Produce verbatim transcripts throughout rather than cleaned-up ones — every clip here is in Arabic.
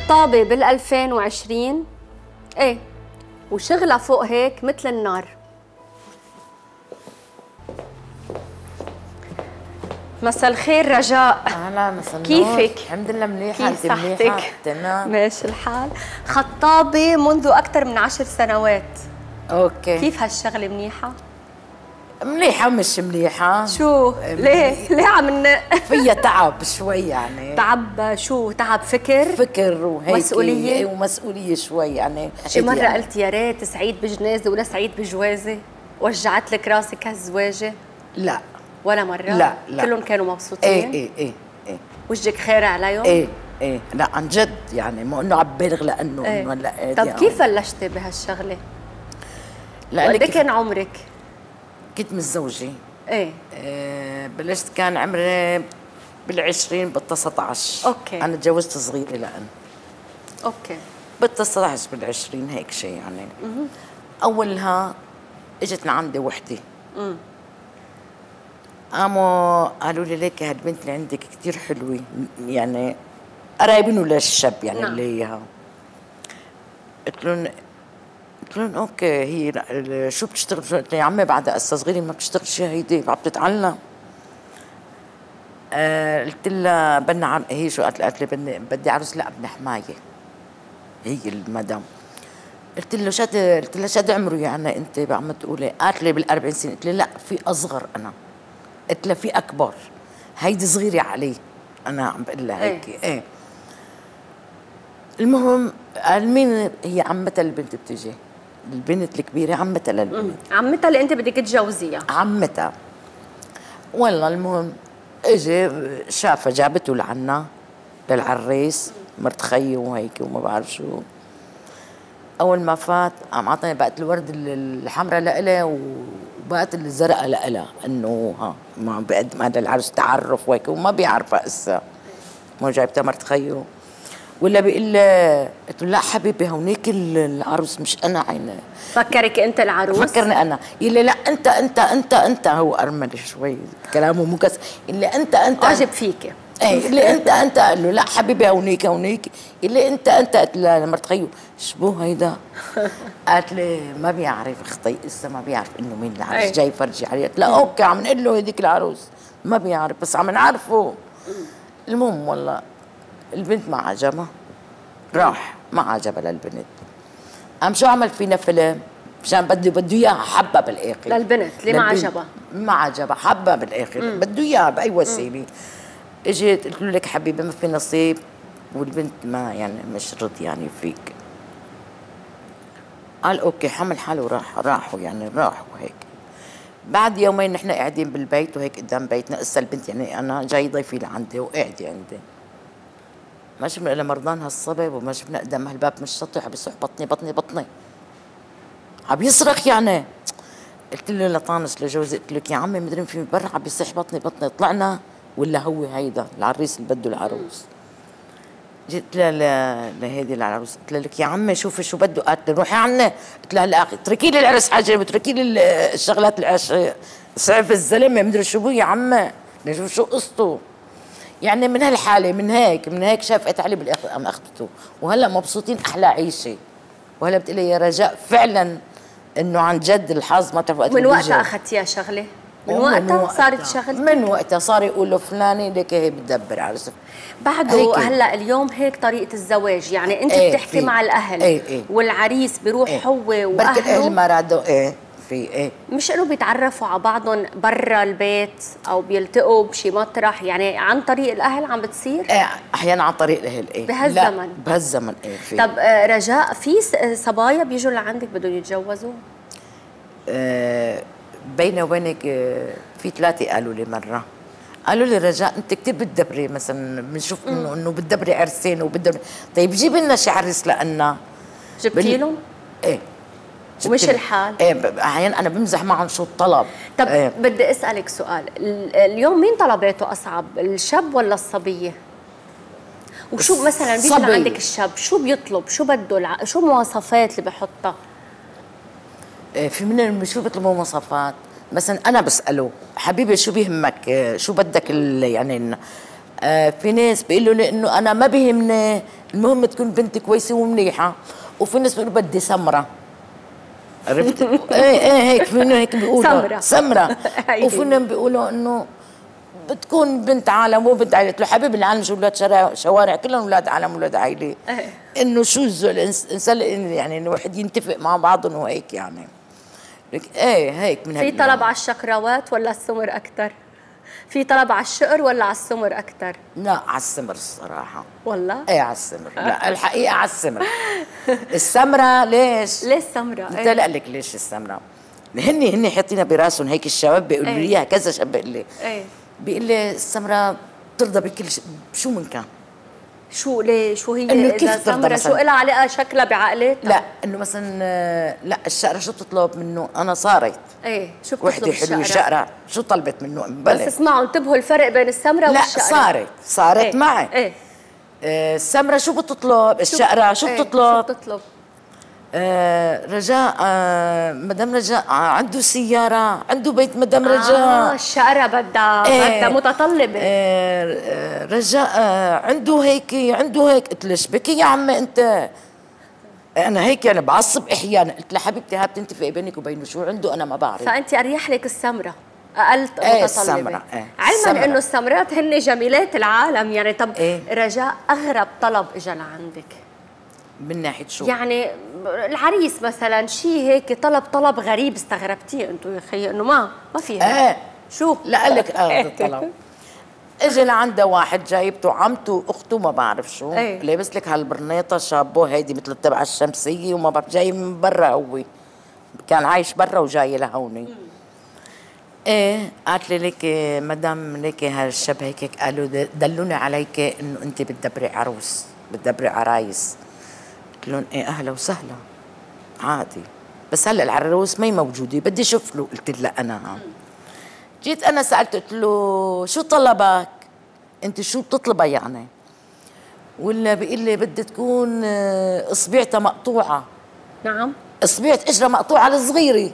خطابة بال ألفين وعشرين، ايه، وشغلة فوق هيك مثل النار. مساء الخير رجاء. اهلا مساء النور. كيفك؟ الحمد لله منيحه. كيف انت منيحه؟ صحتك؟ تمام ماشي الحال. خطابة منذ أكثر من عشر سنوات. اوكي. كيف هالشغلة منيحة؟ منيحه ومش منيحه. شو؟ ليه؟ ليه عم ن... فيها تعب شوي يعني. تعب شو؟ تعب فكر؟ فكر وهيك مسؤولية؟ ومسؤولية شوي يعني. شي مرة يعني. قلت يا ريت سعيد بجنازة ولا سعيد بجوازة؟ وجعت لك راسك هالزواجة؟ لا ولا مرة؟ لا لا. كلهم كانوا مبسوطين؟ ايه ايه ايه ايه. وجهك خير عليهم؟ ايه ايه. لا عن جد يعني، مو انه عم بالغ لانه ايه. انه لا. طب يعني. كيف بلشتي بهالشغلة؟ وقد ايه كان عمرك؟ كنت متزوجة. ايه. آه بلشت كان عمري بالعشرين بالتسعة عشر. اوكي. انا تجوزت صغيرة لأن اوكي. بالتسعة عشر بالعشرين هيك شيء يعني. مم. اولها اجت لعندي وحدة. امم قاموا قالوا لي ليك هالبنت اللي عندك كثير حلوة، يعني قرايبين ولا الشاب يعني. نعم. اللي اياها قلت لهم قلت لهم اوكي هي شو بتشتغل؟ قلت لها يا عمي بعد هسه صغيره ما بتشتغل شيء، هيدي عم تتعلم. آه قلت لها بدنا عم... هي شو قالت لي؟ قالت لي بدي بدي عروس. لا ابن حمايه هي المدام. قلت له شد قلت لها شد عمره يعني انت عم تقولي؟ قالت لي بالأربعين سنه. قلت لها لا في اصغر انا. قلت لها في اكبر، هيدي صغيره علي. انا عم بقول لها هيك. ايه, ايه. المهم قال مين هي؟ عمتها البنت بتجي، البنت الكبيره عمتها للبنت. عمتها اللي انت بدك تتجوزيها؟ عمتها. والله المهم اجى شافها جابته لعنا للعريس، مرت خيه وهيك وما بعرف شو. اول ما فات قام عطاني بقت الورد الحمراء لإلها وبقت الزرقاء لإلها، انه ها ما بقدم هذا العرس تعرف وهيك، وما بيعرفها هسه. مو جايبتها مرت خيه ولا بيقول لي؟ قلت له لا حبيبي هونيك العروس مش انا. عيني فكرك انت العروس؟ فكرني انا. يقول لي لا انت انت انت انت. هو ارمل شوي كلامه مو كس. يقول لي انت انت عجب فيك. ايه اللي انت انت. قال له لا حبيبي هونيك هونيك. اللي انت انت. قلت لها مرت خيو شبو هيدا؟ قالت لي ما بيعرف اختي لسه ما بيعرف انه مين العروس جاي فرجي عليه. قلت لها اوكي عم نقول له هذيك العروس ما بيعرف بس عم نعرفه. المهم والله البنت ما عجبها، راح ما عجبها للبنت. قام شو عمل فينا فيلم مشان بده بده اياها. حبها بالاخر للبنت اللي ما عجبها. ما عجبها حبها بالاخر. بده اياها باي وسيله. اجيت قلت له لك حبيبي ما في نصيب، والبنت ما يعني مش رضي يعني فيك. قال اوكي حمل حاله وراح. راحوا يعني راحوا هيك. بعد يومين نحن قاعدين بالبيت وهيك قدام بيتنا. هسه البنت يعني انا جاي ضيفي لعندي وقاعده عندي، ما شفنا الا مرضان هالصبب وما شفنا قدام هالباب مش سطح عم يصح بطني بطني بطني عم يصرخ يعني. قلت له لطانس لجوزي قلت لك يا عمي مدري في برا عم يصح بطني بطني. طلعنا ولا هو هيدا العريس اللي بده العروس. جيت لها لهيدي العروس قلت لها لك يا عمي شوفي شو بده. قالت لي روحي عني. قلت لها لا اتركي لي العرس حاجه واتركي لي الشغلات العش صعب الزلمه مدري شو بو يا عمي نشوف شو قصته. يعني من هالحاله من هيك من هيك شافت علي بالاخر قام اخذته. وهلا مبسوطين احلى عيشه. وهلا بتقلي يا رجاء فعلا انه عن جد الحظ ما تعرف وقت. من وقتها اخذتيها شغله؟ من وقتها صارت شغلتك؟ من وقتها صار يقولوا فلانه ليك هي بتدبر على سف... بعده هلا اليوم هيك طريقه الزواج يعني انت ايه بتحكي مع الاهل ايه ايه والعريس بيروح ايه هو واهله بركي الاهل ما رادوا ايه في ايه مش انه بيتعرفوا على بعضهم برا البيت او بيلتقوا بشي مطرح يعني عن طريق الاهل عم بتصير؟ ايه احيانا عن طريق الاهل. ايه بهالزمن بهالزمن ايه في. طب رجاء في صبايا بيجوا لعندك بدهم يتجوزوا؟ آه بيني وبينك في ثلاثه قالوا لي مره قالوا لي رجاء انت كثير بتدبري مثلا بنشوف انه انه بتدبري عرسين وبتدبري. طيب جيبي لنا شي عرس لنا. جبتي لهم؟ ايه ومش الحال؟ ايه احيانا انا بمزح معهم شو الطلب. طب ايه. بدي اسالك سؤال، اليوم مين طلباته اصعب الشاب ولا الصبيه؟ وشو مثلا بيجي لعندك الشاب شو بيطلب؟ شو بده الع... شو المواصفات اللي بحطها؟ ايه في منهم شو بيطلبوا مواصفات. مثلا انا بساله حبيبي شو بيهمك شو بدك يعني آه في ناس بيقولوا لي انه انا ما بيهمني، المهم تكون بنت كويسه ومنيحه، وفي ناس بيقولوا بدي سمره. عرفت؟ ايه ايه هيك في هيك بيقولوا سمره سمره. وفي ناس بيقولوا انه بتكون بنت عالم مو بنت عائله. قلت له حبيبي العالم مش اولاد شوارع, شوارع كلهم اولاد عالم اولاد عائله. انه شو الانسان يعني انه الواحد ينتفق مع بعضهم وهيك يعني. ايه هيك من في طلب على الشكراوات ولا السمر اكثر؟ في طلب على الشقر ولا على السمر اكثر؟ لا على السمر الصراحه. والله؟ ايه على السمر. لا الحقيقه على السمر. السمره ليش؟ ليش السمره؟ قلت لا لك ليش السمره؟ هن هن حاطينها براسهم هيك الشباب بيقولوا لي اياها. كذا شاب بيقول لي ايه بيقول لي السمره بترضى بكل شيء شو من كان. شو ليه شو هي انه كيف سمره شو لها علاقه شكلها بعقلاتها؟ لا انه مثلا لا الشقره شو بتطلب منه؟ انا صارت ايه شو بتطلب وحده حلوه شقره شو طلبت منه؟ بس اسمعوا انتبهوا الفرق بين السمره لا والشقره. صارت صارت ايه معي. ايه آه السمره شو بتطلب؟ الشقره شو ايه بتطلب؟ شو بتطلب؟ آه رجاء آه مدام رجاء آه عنده سيارة، عنده بيت مدام رجاء. اه الشقرة بدها ايه بدها متطلبة. آه رجاء آه عنده هيك عنده هيك. قلت له بكي يا عمي انت؟ انا هيك انا بعصب احيانا. قلت لها حبيبتي هاي بتنتفق بينك وبينه شو عنده انا ما بعرف. فانت اريح لك السمرة اقل متطلبة. ايه السمرة ايه علما انه السمرات هن جميلات العالم يعني. طب ايه؟ رجاء اغرب طلب اجى لعندك من ناحية شو؟ يعني العريس مثلا شيء هيك طلب طلب غريب استغربتيه انتم يا خيي انه ما ما فيها. ايه شو؟ لا قال لك اغرب طلب. اجى لعنده واحد جايبته عمته اخته ما بعرف شو. ايه؟ لابس لك هالبرنيطه شابو هيدي مثل تبع الشمسيه وما بعرف جاي من برا. هو كان عايش برا وجاي لهوني. ايه قالت لي ليك مدام ليك هالشاب هيك قالوا دلوني عليك انه انت بتدبري عروس بتدبري عرايس. قلت لهم ايه اهلا وسهلا عادي بس هلا العروس ما هي موجوده بدي اشوف له. قلت له انا جيت انا سالت قلت له شو طلبك؟ انت شو بتطلبها يعني؟ ولا بيقول لي بدها تكون اصبعتها مقطوعه. نعم اصبعة اجرها مقطوعه الصغيره.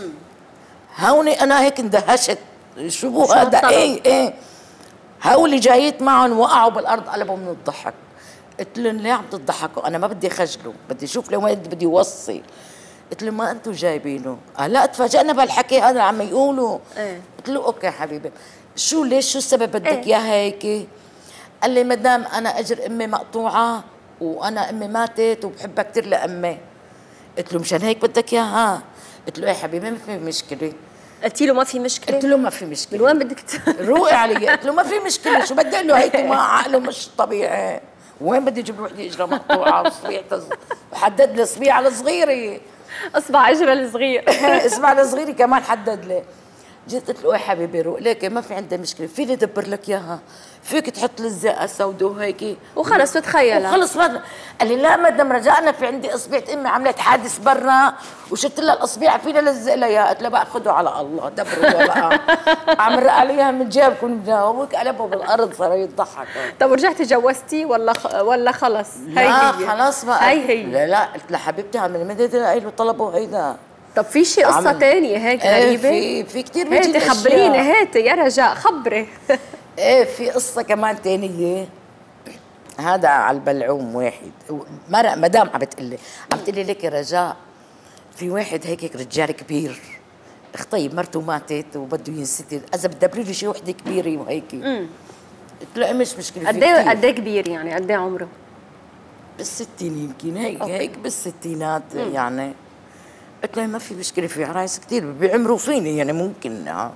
هوني انا هيك اندهشت. شو بو هذا؟ ايه ايه هولي جايت معهم وقعوا بالارض قلبوا من الضحك. قلت لهم ليه عم تضحكوا؟ انا ما بدي خجله بدي اشوف لوين بدي اوصل. قلت له ما انتم جايبينه؟ قال لا تفاجئنا بهالحكي هذا عم يقولوا. ايه؟ قلت له اوكي حبيبي شو ليش شو السبب بدك اياها هيك؟ قال لي مدام انا اجر امي مقطوعه وانا امي ماتت وبحبها كثير لامي. قلت له مشان هيك بدك اياها؟ قلت له ايه حبيبي ما في مشكله. قلت له ما في مشكله؟ قلت له ما في مشكله. من وين بدك روقي علي. قلت له ما في مشكله شو بدي اقول له هيك ما عقله مش طبيعي. وين بدي اجيب له وحده اجرها مقطوعه وصبيعتها وحدد لي صبيعه الصغيره. اصبع اجرها الصغير. اصبع الصغيره كمان حدد لي. جيت قلت له يا حبيبي روق ليك ما في عندي مشكله فيني ادبر لك اياها. فيك تحط لي الزقه السوداء وهيك وخلص تتخيلها. وخلص ما قال لي لا مدام رجاء انا في عندي اصبعه امي عملت حادث برا وشلت لها الاصبع فينا لزق لها اياها. قلت له بقى خذوا على الله دبروا بقى. عم رق عليها من جيبكم جاوبك قلبوا بالارض صاروا يضحكوا. طب ورجعتي جوزتي ولا خ... ولا خلص؟ لا هي. خلاص بقى هي هي لا لا قلت لها حبيبتي عم مدى له طلبوا هيدا. طب في شي قصة تانية هيك غريبة؟ ايه في في كثير بيجي هاتي خبريني هاتي يا رجاء خبري. ايه في قصة كمان تانية. هذا على البلعوم واحد مرق مدام عم بتقول لي عم تقول لي لك يا رجاء في واحد هيك هيك رجال كبير طيب مرته ماتت وبده ينستر اذا بتدبري لي شي وحده كبيره وهيك. قلت له مش مشكله. قد ايه قد ايه كبير يعني قد ايه عمره؟ بالستين يمكن هيك أوكي. هيك بالستينات مم. يعني. قلت له ما في مشكله في عرايس كثير بيعمروا فيني يعني ممكن. اه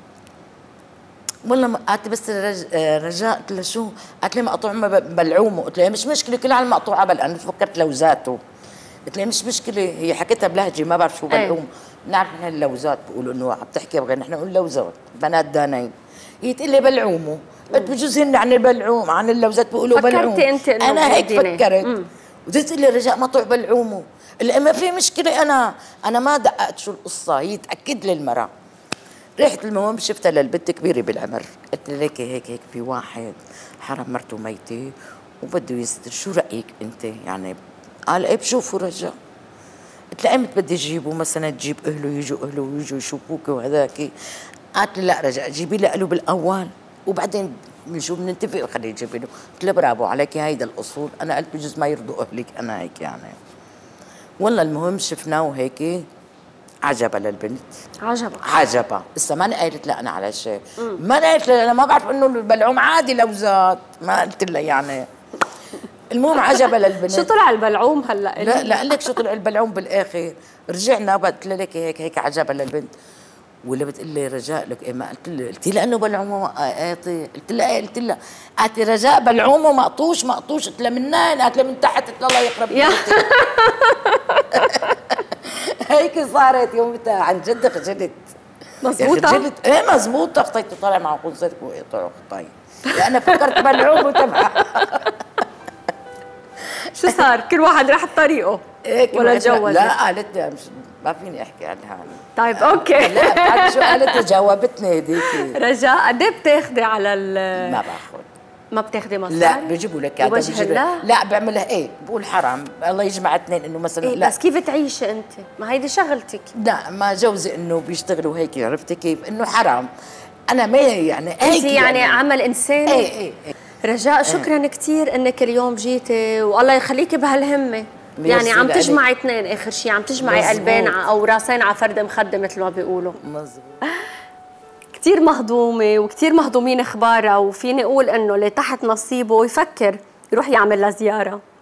والله قالت بس رجاء. قلت له شو؟ قالت لي مقطوع بلعومه. قلت له مش مشكله كلها على المقطوعه بل انا فكرت لوزاته. قلت له مش مشكله هي حكيتها بلهجه ما بعرف شو بلعوم. بنعرف نحن اللوزات بيقولوا انه عم تحكي بغير نحن نقول لوزات بنات دانين. هي تقول لي بلعومه. قلت بجوز هن عن البلعوم عن اللوزات بيقولوا بلعوم. فكرتي انت انه انا هيك فكرت. وتقول لي رجاء مقطوع بلعومه. اللي ما في مشكله انا انا ما دققت شو القصه. هي تاكد لي المراه. رحت المهم شفتها للبنت كبيره بالعمر. قلت لها ليكي هيك هيك في واحد حرم مرته ميته وبده يستر شو رايك انت يعني؟ قال ايه بشوفوا رجاء. قلت لها ايمت بدي اجيبه مثلا تجيب اهله يجوا اهله ويجوا يشوفوك وهذاك. قالت لي لا رجاء جيبي لي له بالاول وبعدين من شو بنتفق وخليه يجيب له. قلت له برافو عليكي، هيدا الاصول. انا قلت بجوز ما يرضوا اهلك، انا هيك يعني. والله المهم شفناه وهيك عجبها للبنت. عجبها عجبها. لسه ما أنا قالت لا انا على شيء، ما أنا قالت لها انا ما بعرف انه البلعوم عادي لو زاد، ما قلت لها يعني. المهم عجبها للبنت. شو طلع البلعوم هلا؟ لا لا قال لك شو طلع البلعوم بالاخر. رجعنا قلت لها لك هيك هيك عجبها للبنت. ولا بتقول لي رجاء لك إيه؟ ما قلت لها، قلت لها انه بلعومه قاطي. قلت لها ايه؟ قلت لها قالت لي رجاء بلعومه مقطوش مقطوش. قلت لها من وين؟ قالت لها من تحت. قلت لها الله يخرب بيتك. هيك صارت يومتها. عن جد خجلت. مزبوطة؟ خجلت ايه مزبوطة. خطيت طالع مع قنصتك وقطع خطي. انا فكرت بلعوم وتبع. شو صار؟ كل واحد راح بطريقه ولا تجوزت؟ لا قالت لي ما فيني احكي عنها. طيب اوكي. لا بتعرفي شو قالت لي؟ جاوبتني هديكي. رجاء قد ايه بتاخذي على ال ما باخذ. ما بتاخذي مصاري؟ لا بيجيبوا لك هذا بوجه الله؟ لا بعملها ايه بقول حرام الله يجمع اثنين انه مثلا إيه لا بس كيف تعيشي انت؟ ما هيدي شغلتك. لا ما جوزي انه بيشتغلوا هيك، عرفتي كيف؟ انه حرام. انا ما يعني هيك انت يعني, يعني عمل انساني. ايه ايه, إيه. رجاء شكرا ايه. كثير انك اليوم جيتي والله يخليكي بهالهمه. يعني عم تجمعي اثنين اخر شيء، عم تجمعي قلبين او راسين على فرد مخده مثل ما بيقولوا. مزبوط. كثير مهضومه وكثير مهضومين اخبارها، وفيني اقول انه اللي تحت نصيبه يفكر يروح يعمل لها زياره.